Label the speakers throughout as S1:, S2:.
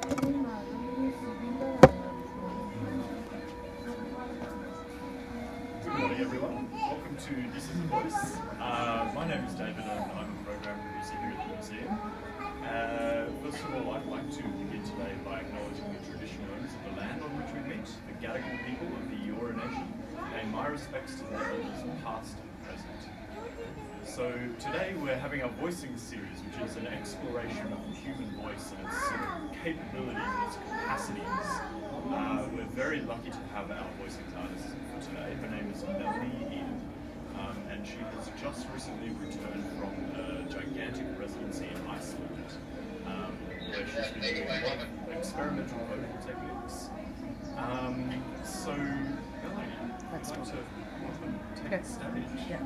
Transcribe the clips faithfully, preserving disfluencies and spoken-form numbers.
S1: morning, everyone. Welcome to This Is a Voice. Uh, my name is David and I'm a program producer here at the museum. Uh, first of all, I'd like to begin today by acknowledging the traditional owners of the land on which we meet, the Gadigal people of the Eora Nation, and my respects to their elders past and present. So today we're having our voicing series, which is an exploration of the human voice and its sort of capabilities and its capacities. Uh, we're very lucky to have our voicing artist for today. Her name is Melanie Eden, um, and she has just recently returned from a gigantic residency in Iceland, um, where she's been doing a lot of experimental vocal techniques. Um, so, Melanie, I'd like to welcome take the stage.
S2: Yeah.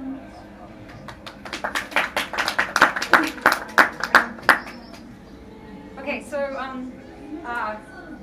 S2: Okay, so um, uh,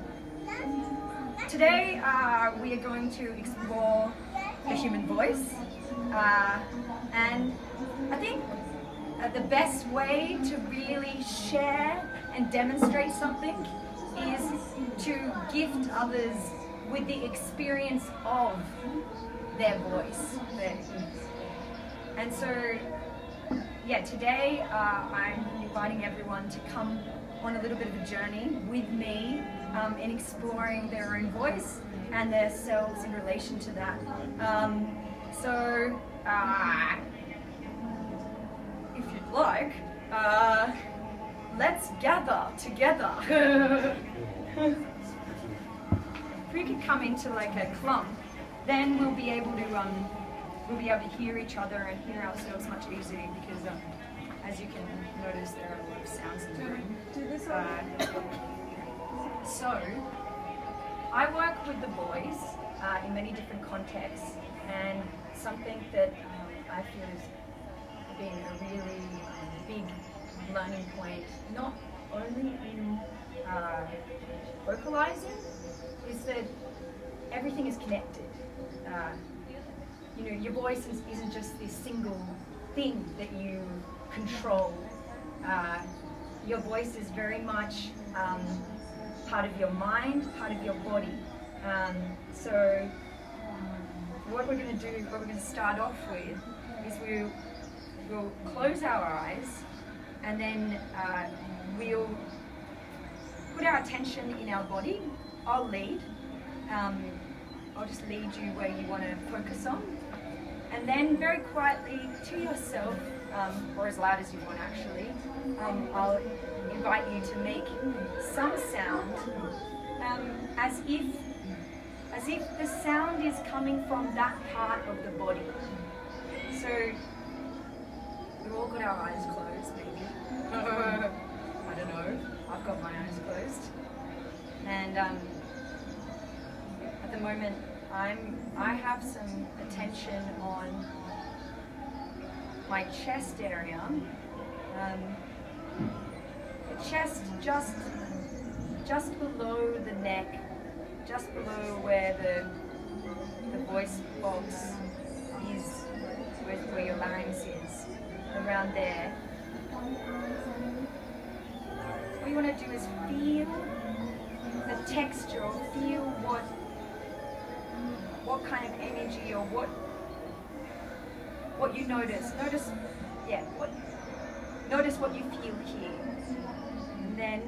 S2: today uh, we are going to explore the human voice, uh, and I think uh, the best way to really share and demonstrate something is to gift others with the experience of their voice. And so, yeah, today uh, I'm inviting everyone to come on a little bit of a journey with me um, in exploring their own voice and their selves in relation to that. Um, so, uh, if you'd like, uh, let's gather together. If we could come into like a clump, then we'll be able to um, we'll be able to hear each other and hear ourselves much easier, because um, as you can notice, there are a lot of sounds in the room. Uh, so, I work with the boys uh, in many different contexts, and something that um, I feel has been a really big learning point, not only in uh, vocalizing, is that everything is connected. Uh, you know, your voice is, isn't just this single thing that you control. Uh, your voice is very much um, part of your mind, part of your body. Um, so what we're going to do, what we're going to start off with, is we'll, we'll close our eyes, and then uh, we'll put our attention in our body. I'll lead. Um, I'll just lead you where you want to focus on. And then very quietly to yourself, um, or as loud as you want actually, um, I'll invite you to make some sound, um, as if as if the sound is coming from that part of the body. So we've all got our eyes closed, maybe. I don't know. I've got my eyes closed, and um, at the moment, I'm, I have some attention on my chest area. Um, the chest just, just below the neck, just below where the, the voice box is, where, where your larynx is, around there. What you want to do is feel the texture, or feel what what kind of energy, or what what you notice. Notice, yeah, what notice what you feel here, and then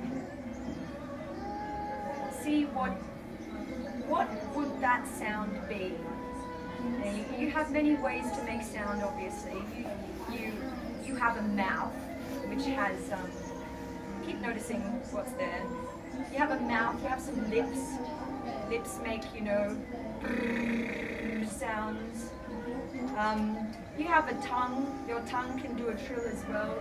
S2: see what what would that sound be. Now, you, you have many ways to make sound. Obviously, you you you have a mouth which has. Um, keep noticing what's there. You have a mouth. You have some lips. Lips make, you know, sounds. Um, you have a tongue. Your tongue can do a trill as well.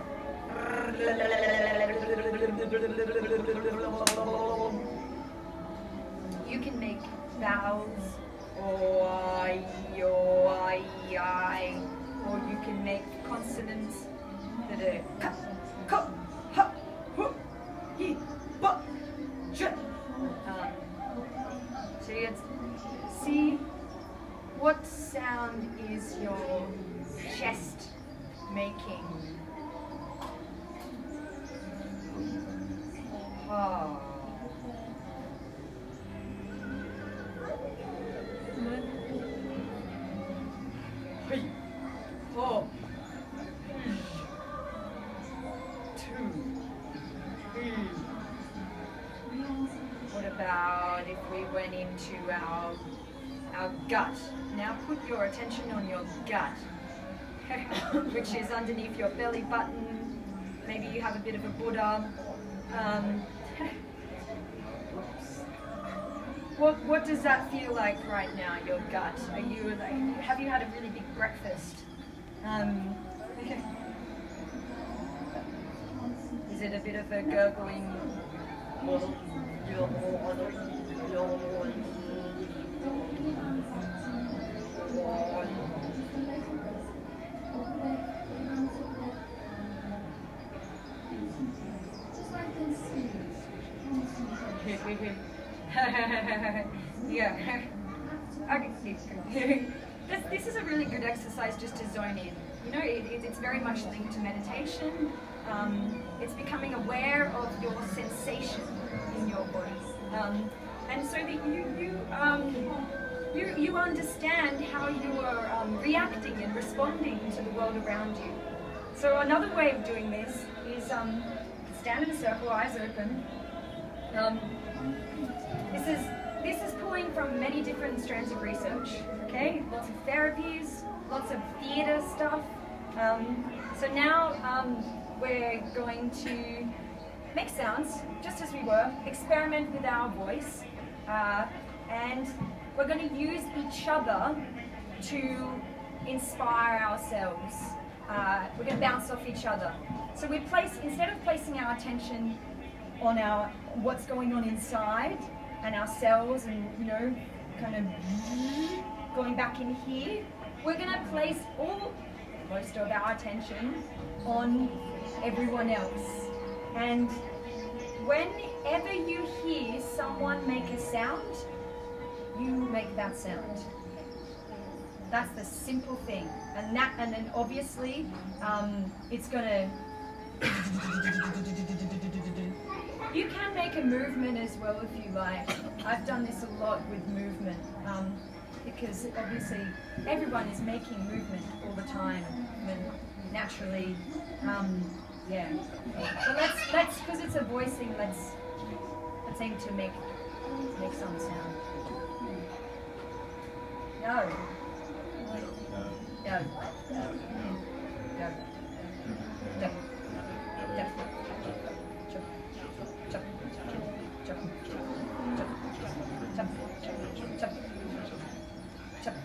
S2: You can make vowels, or I, or I, I, or you can make consonants that are ka, ka, ha, hu, hi, ba, j. Um, so you see what sound is your chest making. Oh. about if we went into our, our gut? Now put your attention on your gut, which is underneath your belly button. Maybe you have a bit of a Buddha. Um, what what does that feel like right now? Your gut? Are you like? Have you had a really big breakfast? Um, is it a bit of a gurgling? Yeah. Okay. This, this is a really good exercise just to zone in. You know, it, it, it's very much linked to meditation. Um, it's becoming aware of your sensation in your body, um, and so that you you um, you you understand how you are um, reacting and responding to the world around you. So another way of doing this is um, stand in a circle, eyes open. Um, this is this is pulling from many different strands of research. Okay, lots of therapies, lots of theatre stuff. Um, so now um, we're going to make sounds, just as we were, experiment with our voice, uh, and we're going to use each other to inspire ourselves. Uh, we're going to bounce off each other. So we place, instead of placing our attention on our what's going on inside and ourselves and, you know, kind of going back in here, we're going to place all, most of our attention on everyone else. And whenever you hear someone make a sound, you make that sound. That's the simple thing. And that, and then obviously, um, it's gonna. You can make a movement as well if you like. I've done this a lot with movement, um, because obviously everyone is making movement all the time, and naturally, um, yeah. But let's let's because it's a voice thing. Let's let's aim to make make some sound. No. No. No. No. No. No. Chop. Chop. Chop. Chop. Chop. Chop. Chop.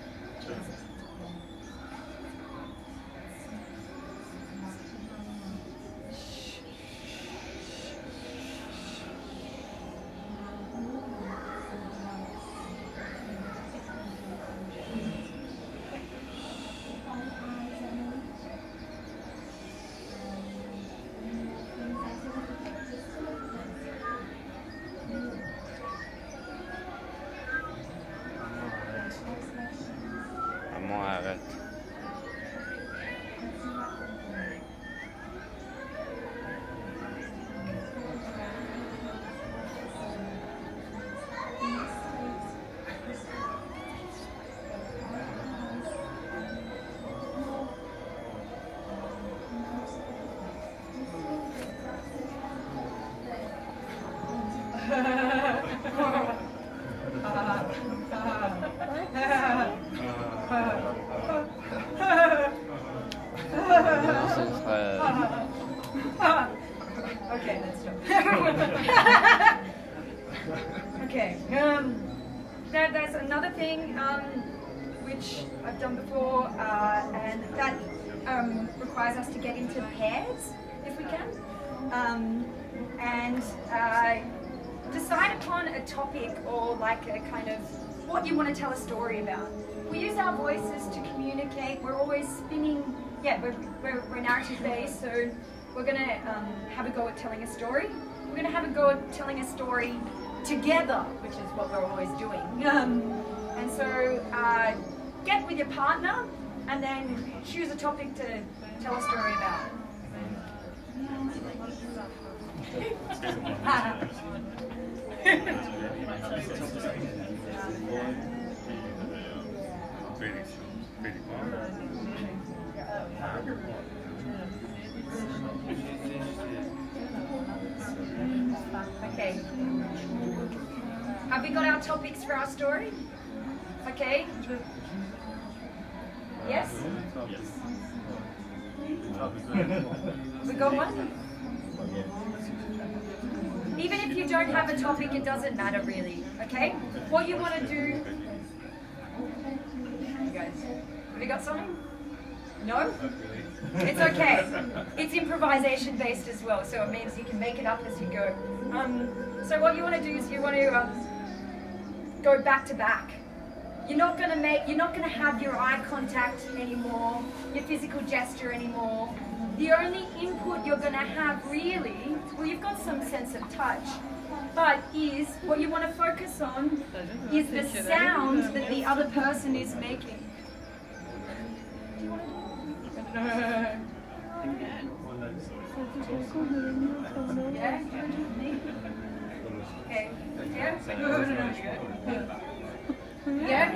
S2: Okay, let's stop. Okay, um, there, there's another thing um, which I've done before, uh, and that um, requires us to get into pairs, if we can, um, and uh, decide upon a topic or like a kind of what you want to tell a story about. We use our voices to communicate. We're always spinning. Yeah, we're, we're, we're narrative based, so we're going to um, have a go at telling a story. We're going to have a go at telling a story together, which is what we're always doing. Um, and so uh, get with your partner and then choose a topic to tell a story about. Okay. Have we got our topics for our story? Okay. Yes?
S1: Yes.
S2: We got one? Even if you don't have a topic, it doesn't matter really, okay? What you want to do... You guys, have you got something? No? It's okay. It's improvisation based as well, so it means you can make it up as you go. Um, so what you want to do is you want to uh, go back to back. You're not going to make, you're not going to have your eye contact anymore, your physical gesture anymore. The only input you're going to have really, well, you've got some sense of touch, but is what you want to focus on is the sound that the other person is making. Do you want to? Yeah? Okay. Yeah? Yeah?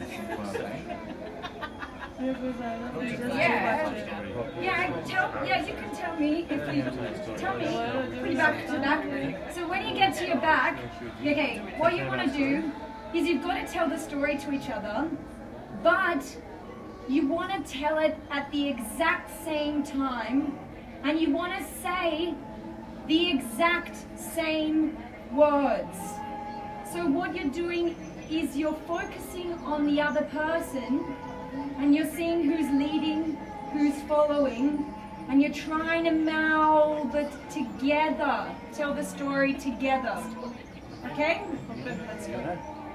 S2: Yeah. Yeah, tell, yeah, you can tell me if you tell me put your back to back. So when you get to your back, okay, what you want to do is you've got to tell the story to each other, but you want to tell it at the exact same time, and you want to say the exact same words. So what you're doing is you're focusing on the other person, and you're seeing who's leading, who's following, and you're trying to meld it together. Tell the story together. Okay? Let's go.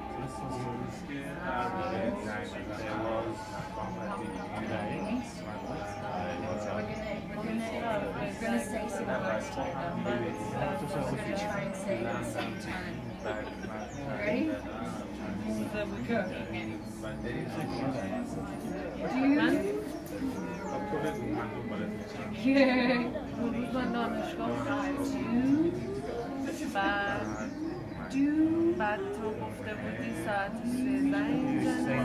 S2: We're going to say some words together. We're going to try and say it at the same time. Ready? Go. Do you? Yeah. Do.
S3: بعد تو گفته بودی ساعت سه زنگ میزنه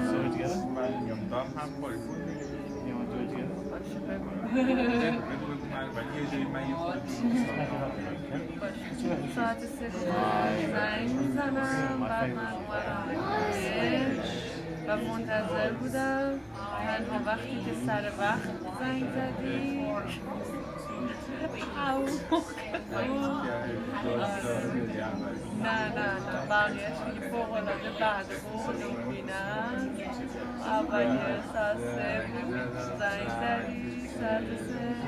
S3: ساعت سه زنگ میزنم بعد من اومدم و منتظر بودم تنها وقتی که سر وقت زنگ زدی نه نه نه بقیهش میگه فوق‌العاده بعد بود میبینم اولی ساعت سه بود زنگ زدی ساعت سه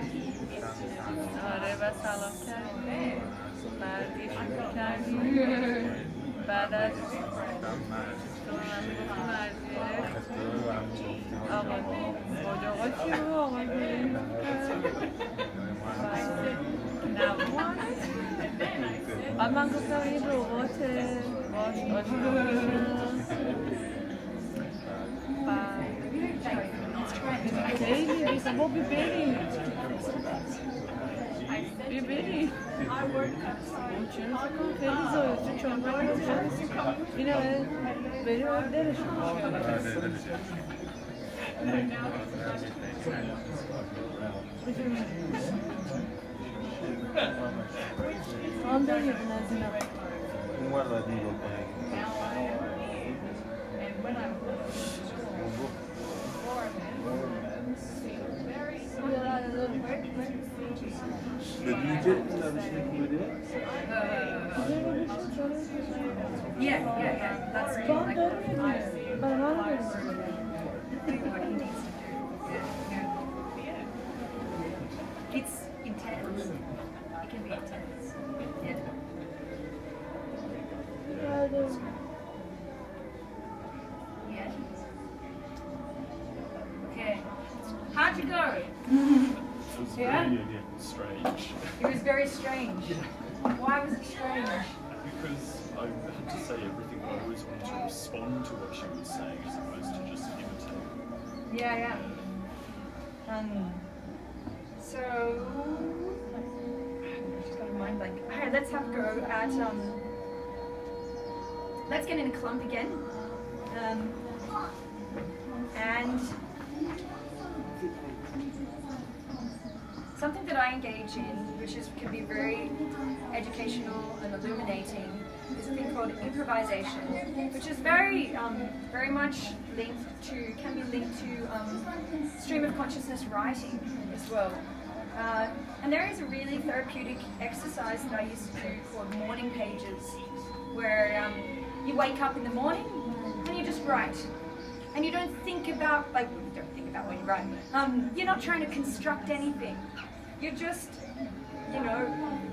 S3: آره و سلام کردی بعد یه شروع کردی بعد از تو من گفتی مرزیه آقا باید آقا چی رو آقا بریم بعد من گفتم این رباته باش آشنا بشم خیلی ریزم با بی بریم بی بریم چون خیلی زاید چون چون بریم اینه بریم و دلشون آن داریم از اینا اون ور باید نگاه کنیم بدونی که این نوشته کنیده؟
S2: Yeah, yeah, yeah. That's me. Like, what he needs to do. Yeah. It's intense. It can be intense. Yeah. Yeah. Okay. How'd you go?
S1: It was
S2: Yeah?
S1: really strange.
S2: It was very strange. Why was it strange?
S1: Because I had to say everything, but I always wanted to respond to what she was saying as opposed to just imitate.
S2: Yeah, yeah. Um. So, I've just got a mind blank. Alright, let's have a go at um. Let's get in a clump again. Um. And something that I engage in, which is can be very educational and illuminating, is a thing called improvisation, which is very, um, very much linked to, can be linked to um, stream of consciousness writing as well. Uh, and there is a really therapeutic exercise that I used to do called morning pages, where um, you wake up in the morning and you just write. And you don't think about, like, you don't think about when you write. Um, you're not trying to construct anything. You're just, you know,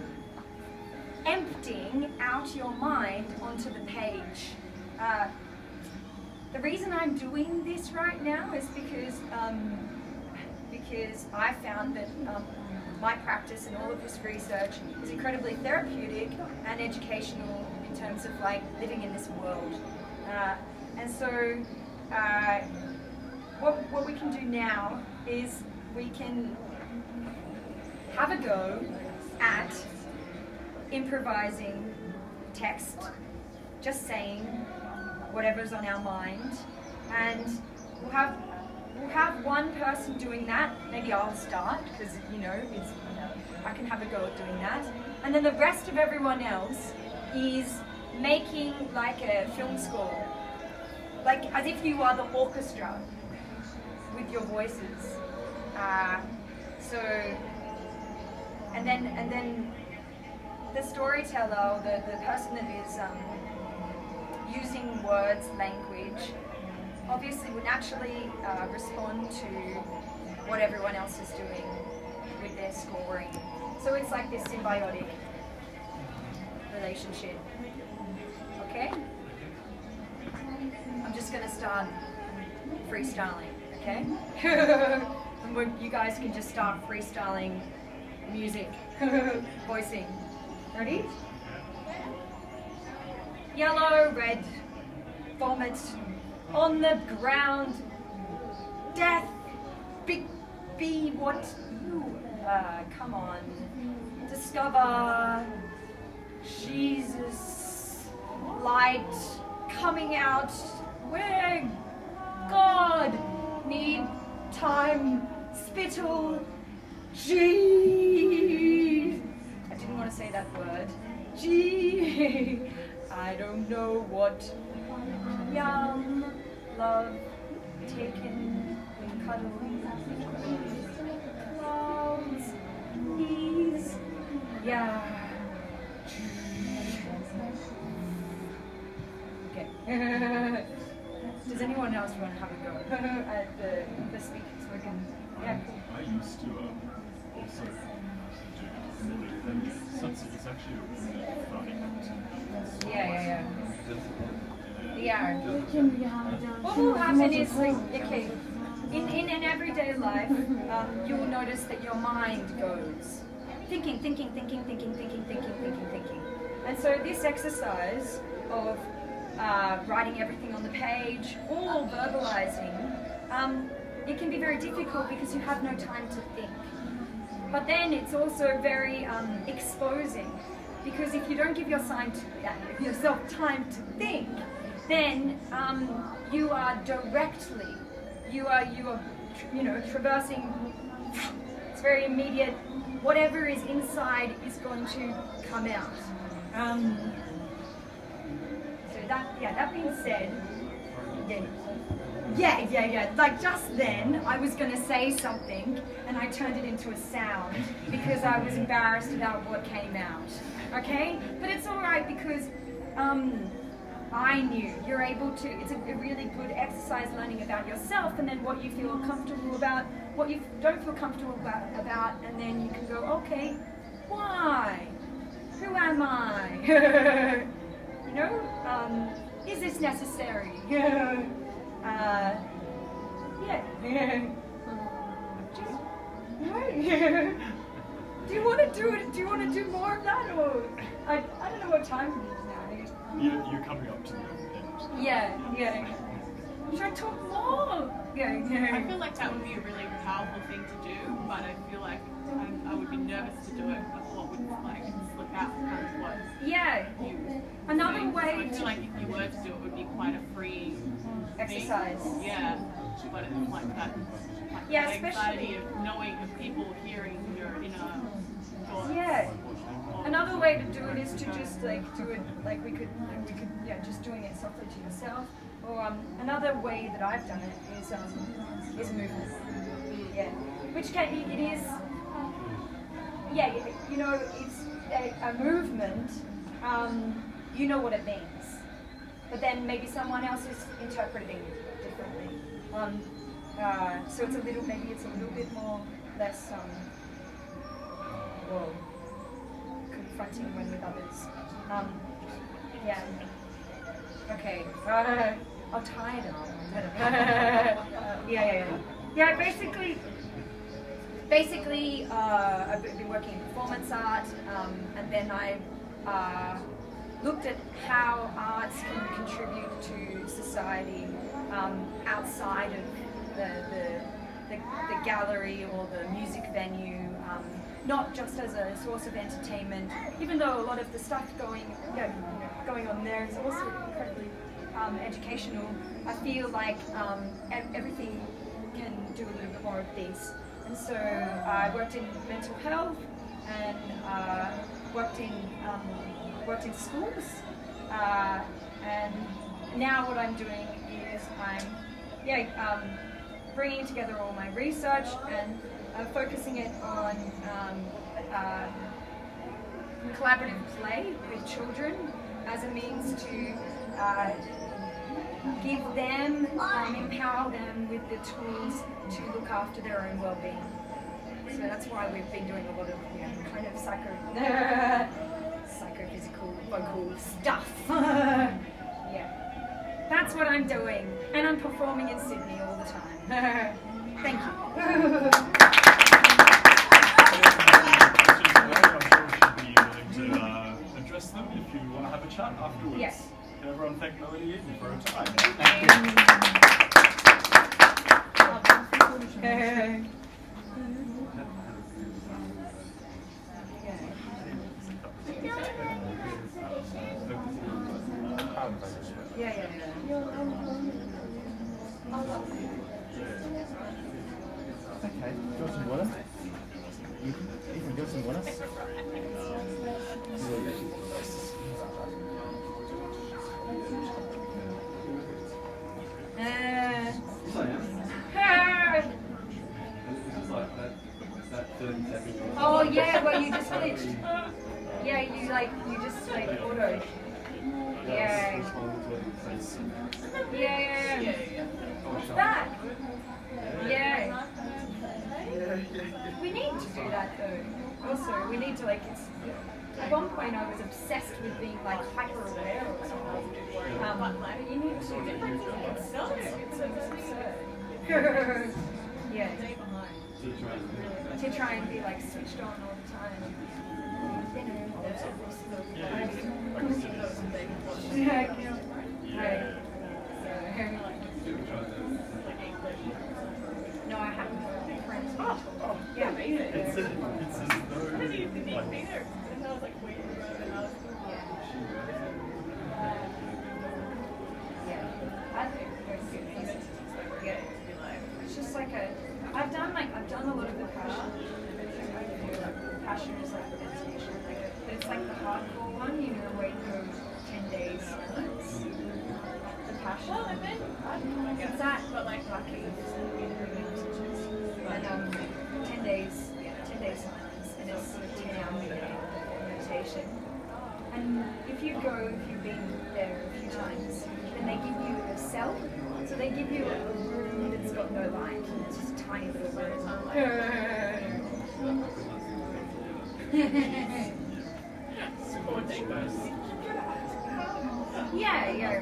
S2: emptying out your mind onto the page. Uh, the reason I'm doing this right now is because um, because I found that um, my practice and all of this research is incredibly therapeutic and educational in terms of like living in this world. Uh, and so uh, what, what we can do now is we can have a go at improvising text, just saying whatever's on our mind, and we'll have we'll have one person doing that. Maybe I'll start because you know it's I can have a go at doing that, and then the rest of everyone else is making like a film score, like as if you are the orchestra with your voices. Uh, so, and then and then. The storyteller, the, the person that is um, using words, language, obviously would naturally uh, respond to what everyone else is doing with their scoring. So it's like this symbiotic relationship. Okay? I'm just going to start freestyling, okay? And we're, you guys can just start freestyling music, voicing. Ready? Yellow, red, vomit, on the ground, death, big be what you, uh, come on, discover, Jesus, light, coming out, where God, need, time, spittle, Gee. I didn't want to say that word. Gee, I don't know what. Young, love, taken, cuddle, clouds, ease, yeah. Okay. Does anyone else want to have a go at the, the speaking so we can, yeah, cool.
S1: I used to uh, also do so it's, it's actually a really funny concept.
S2: Yeah, yeah, yeah. Yeah. What will happen is, like, okay, in, in an everyday life, um, you will notice that your mind goes thinking, thinking, thinking, thinking, thinking, thinking, thinking, thinking. And so this exercise of uh, writing everything on the page or verbalizing, um, it can be very difficult because you have no time to think. But then it's also very um, exposing, because if you don't give your sign to, uh, yourself time to think, then um, you are directly, you are, you are, you know, traversing, it's very immediate, whatever is inside is going to come out. Um, so that, yeah, that being said, yeah, yeah, yeah, yeah, like just then I was going to say something and I turned it into a sound because I was embarrassed about what came out, okay? But it's alright because um, I knew you're able to, it's a, a really good exercise learning about yourself and then what you feel comfortable about, what you don't feel comfortable about, about and then you can go, okay, why? Who am I? You know, um, is this necessary? uh, yeah. Do you want to do it? Do you want to do more of that, or I, I don't know what time it is now.
S1: You're, you're coming up to the end.
S2: Yeah, yeah. Should I talk more? Yeah, yeah.
S3: I feel like that would be a really powerful thing to do, but I feel like I, I would be nervous to do it. But what would like slip out kind of what?
S2: Yeah.
S3: You
S2: Another
S3: doing.
S2: way
S3: So I
S2: to
S3: feel like if you were to do it, it would be quite a free
S2: exercise.
S3: thing. Yeah, but it's like that. Like
S2: Yeah,
S3: that anxiety
S2: especially-
S3: of knowing of people hearing your inner thoughts.
S2: Yeah.
S3: Or
S2: another way to do it is to just like do it like we could, like we could, yeah, just doing it softly to yourself. Or um, another way that I've done it is um, is movement. Yeah, which can it is. Yeah, you know, it's a, a movement. Um, you know what it means, but then maybe someone else is interpreting it differently. Um, uh, so it's a little, maybe it's a little bit more less. Um, well, confronting when with others. Um, yeah. Okay. Uh, I'll tie it up. yeah, yeah, yeah. Yeah, basically, basically, uh, I've been working in performance art, um, and then I uh, looked at how arts can contribute to society um, outside of the, the, the, the gallery or the music venue. Um, not just as a source of entertainment, even though a lot of the stuff going, you know, going on there is also incredibly um, educational. I feel like um, everything can do a little bit more of this. And so I worked in mental health and uh, worked in um, worked in schools. Uh, and now what I'm doing is I'm yeah um, bringing together all my research and Uh, focusing it on um, uh, collaborative play with children as a means to uh, give them, um, empower them with the tools to look after their own well-being. So that's why we've been doing a lot of, you know, kind of psycho, psychophysical, vocal stuff. Yeah, that's what I'm doing, and I'm performing in Sydney all the time. Thank you.
S1: Them if you want to have a chat afterwards.
S2: Yes.
S1: Can everyone thank Melody Eden for her time?
S2: Thank you. Yeah, yeah, yeah.
S4: Okay, do you want some water? Ethan, Ethan, do you want some water?
S2: Oh yeah, well you just glitched. Yeah, you like you just like auto. Yeah. Yeah, yeah, yeah. What's that? Yeah. We need to do that though. Also, we need to like. It's, at one point, I was obsessed with being like hyper aware or something. Um, but you need to. It's so it's absurd. Yeah. To try and be like switched on all the time. Yeah. Yeah. No, I haven't. Friends. Oh, oh, yeah, amazing.
S1: It's, a, it's as though.
S3: How do you think
S1: like,
S3: they there? I was like waiting for it.
S2: Yeah. I think it's good. Yeah. It's just like a. I've done like I've done a lot of the passion. Passion is like meditation, like a, but it's like the hardcore one. You know, where you go ten days silence. The passion.
S3: Well, I've been.
S2: It's that, but like lucky. And um, ten days, yeah, ten days silence, and it's ten hour meditation. And if you go, if you've been there a few times, then they give you a cell. So they give you a room that's got no light, and it's just a tiny little room. Yeah, yeah.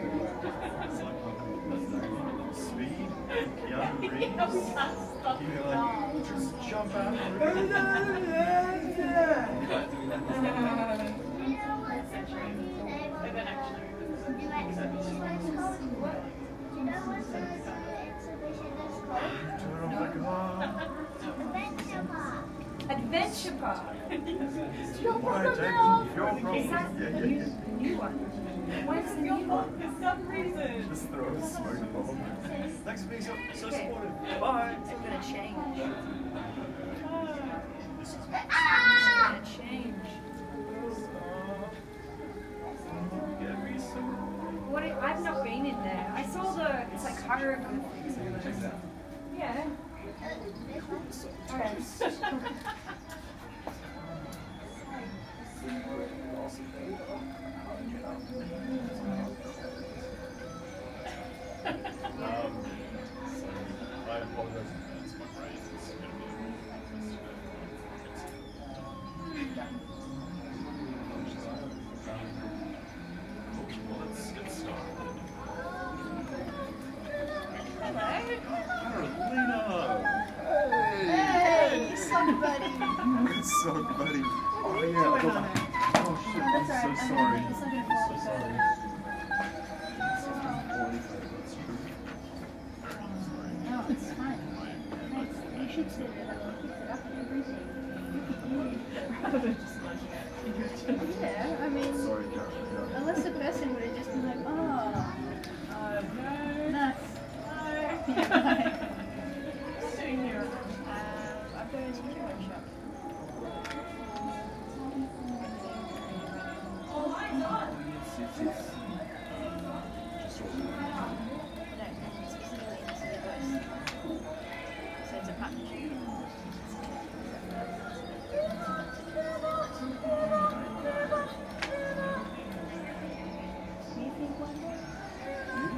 S1: Speed, young rings. You're like, just jump out.
S2: Adventure Park.
S1: Your problem. Your problem.
S2: Is that
S1: Yeah,
S2: the
S1: yeah,
S2: new,
S1: yeah.
S2: new one? When's the new one?
S3: For some reason.
S1: Just throw a smoke bomb. Thanks for being so, so
S2: Okay.
S1: supportive. Bye.
S2: It's all gonna change.
S1: This is
S2: It's gonna change. You're a good fixer. Yeah. Okay.
S1: Um, so I apologize in advance, my brain is going to be a bit well, let's get started. Carolina!
S5: Hey, somebody.
S4: What's up, buddy? Oh, yeah. I got my... Oh, shit. I'm so sorry. I'm so sorry.
S5: No, it's fine. Thanks. You should sit it up. Pick it up everything. Yeah, I mean,
S4: Sorry, Carol.
S5: unless the person would have just been like, oh,
S3: Uh, no.
S5: nuts.
S3: No.
S5: Yeah,
S3: What's doing here? Um, I'm going to the workshop. No, specifically this is a voice. So it's a partnership. Do you think one day?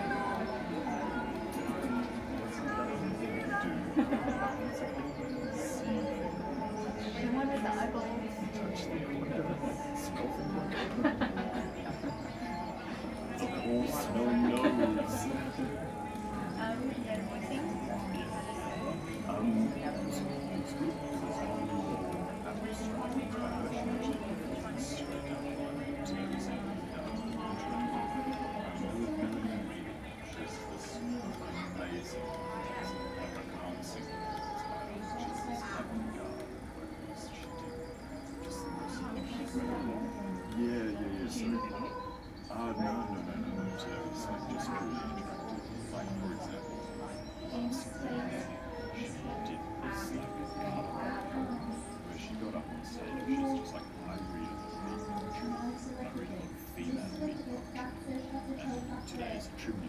S3: The one with the eyeballs.
S1: No nose.
S3: Um, yeah, voicing.
S1: Um, it's good because on the average strategy version, actually, it's straight down the line to everything. Just this amazing, like I can't sing it. It's just this just the most incredible.
S4: Yeah, yeah, yeah. So,
S1: Uh, no, no, no, no, no. So it's like just really interactive. Like, for example, last week, she did this like carnival where she got up on stage. She was just like, I read a beat poetry. I read a female beat poetry. And today is a tribute